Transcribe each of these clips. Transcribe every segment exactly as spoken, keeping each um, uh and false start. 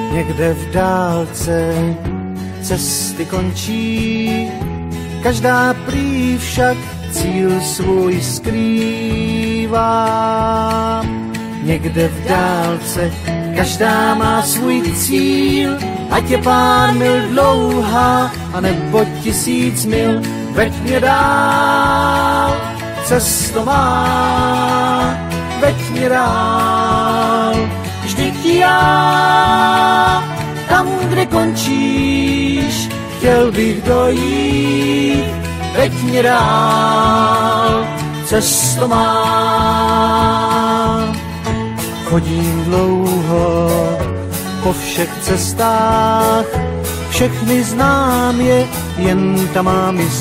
Někde v dálce cesty končí, každá prý však cíl svůj skrývá. Někde v dálce každá má svůj cíl, ať je pár mil dlouhá, anebo tisíc mil, veď mě dál, cesto má, veď mě dál. Vždyť já, tam, kde končíš, chtěl bych dojít, veď mě dál, cesto má. Chodím dlouho po všech cestách, všechny znám je, jen ta má mi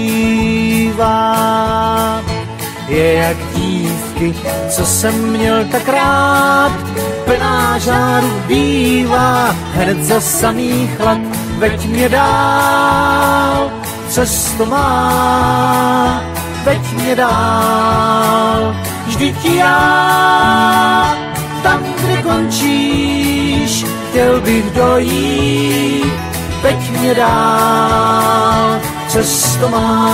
zbývá. Je jak dívky, co jsem měl tak rád, plná žáru bývá, hned za samý chlad, veď mě dál, cesto má, veď mě dál. Vždyť já, tam, kde končíš, chtěl bych dojít, veď mě dál, cesto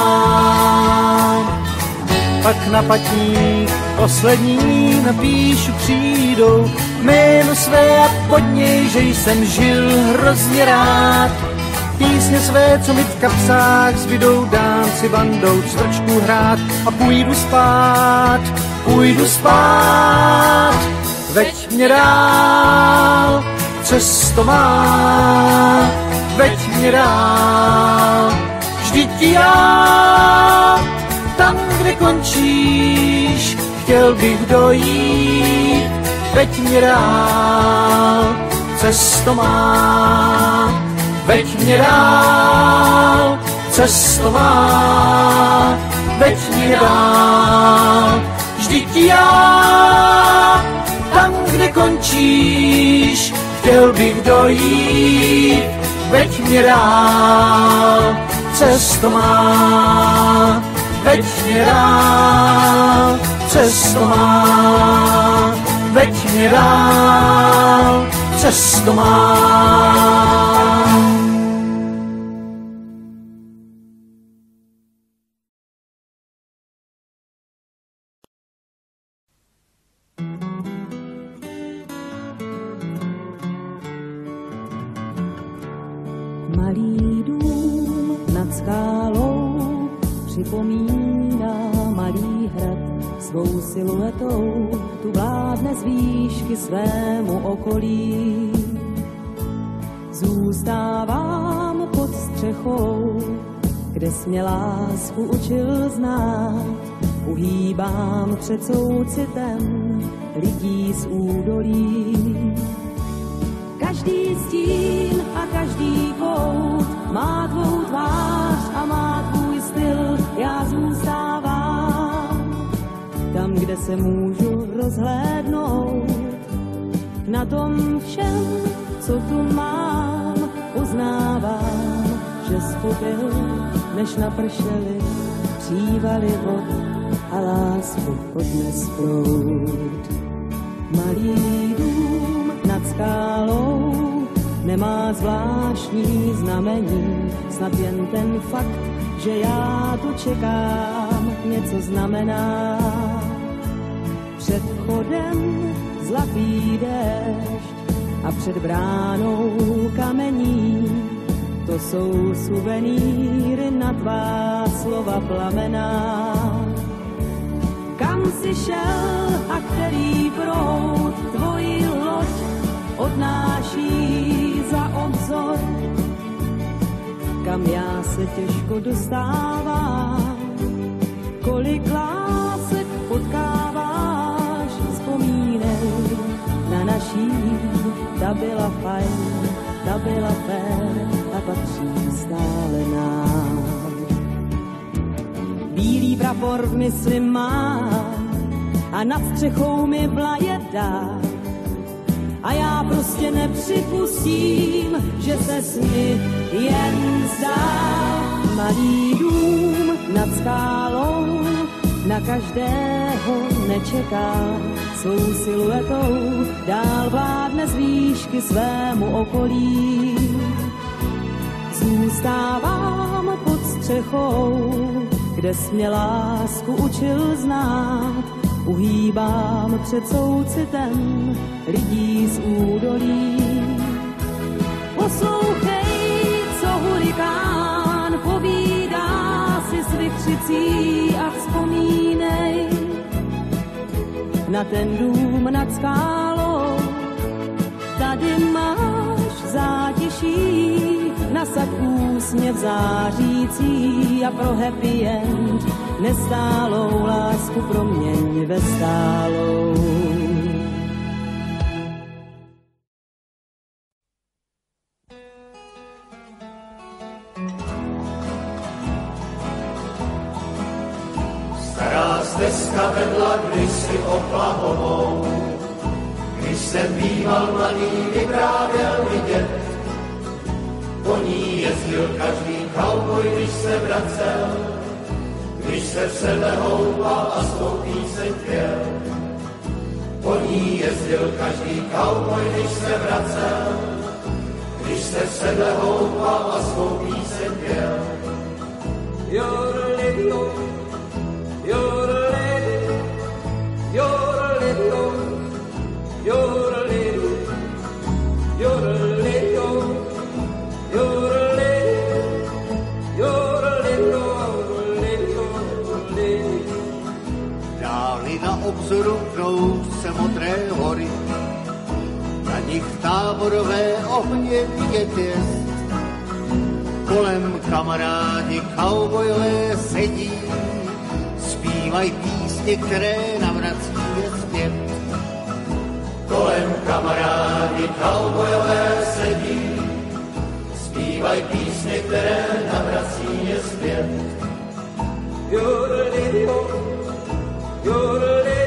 mám. Pak na patník poslední napíšu křídou jméno své a pod něj, že jsem žil hrozně rád. Písně své, co mi v kapsách zbydou, dám si bandou cvrčku hrát a půjdu spát, půjdu spát. Veď mě dál, cesto má, veď mě dál. Vždyť já, tam, kde končíš, chtěl bych dojít, veď mě dál, cesto má, veď mě dál, cesto má, veď mě dál. Vždyť já, tam, kde končíš, chtěl bych dojít, veď mě dál, cesto má, veď mě dál, cesto má, veď mě dál, cesto má. Malý dům nad skálou připomíná malý hrad, svou siluetou tu vládne z výšky svému okolí. Zůstávám pod střechou, kde jsi mě lásku učil znát. Uhýbám před soucitem lidí z údolí. Každý stín a každý kout má tvou tvář a má tvůj styl, já zůstávám tam, kde se můžu rozhlédnout. Na tom všem, co tu mám, uznávám, že spopil, než napršely přívaly vod a lásku odnes proud. Malý dům nad skálou nemá zvláštní znamení, snad jen ten fakt, že já tu čekám, něco znamená. Před vchodem zlatý déšť a před bránou kamení, to jsou suvenýry na tvá slova plamená. Kam jsi šel a který proud tvoji loď odnáší za obzor, kam já se těžko dostávám, kolik lásek potkáváš, vzpomínej na naší, ta byla fajn, ta byla fér a patří stále nám. Bílý prapor v mysli mám a nad střechou mi vlajeda a já prostě nepřipustím, že se mi jen zdá. Malý dům nad skálou na každého nečeká, svou siluetou dál vládne z výšky svému okolí. Zůstávám pod střechou, kde jsi mě lásku učil znát, uhýbám před soucitem lidí z údolí. Poslouchej, co hurikán povídá si s vychřicí a vzpomínej na ten dům nad skálou. Tady máš zátiší, nasaď úsměv zářící a pro happy end nestálou lásku proměň ve stálou. Stará stezka vedla kdysi Oklahovou, když jsem býval mladý, vyprávěl mi děd. Po ní jezdil každý cowboy, když se vracel, když se v sedle houpal a svou píseň pěl. Po ní jezdil každý cowboy, když se vracel, když se v sedle houpal a svou píseň pěl. Jorlido, jorlido, jorlido, jorlido, jorlido. Dáli na obzoru pnou se modré hory, na nich táborové ohně vidět jest. Kolem kamarádi kaubojové sedí, zpívaj písně, které navrací je zpět. Kolem kamarádi kaubojové sedí, zpívaj písně, které navrací je zpět. Jorlido, jorlido.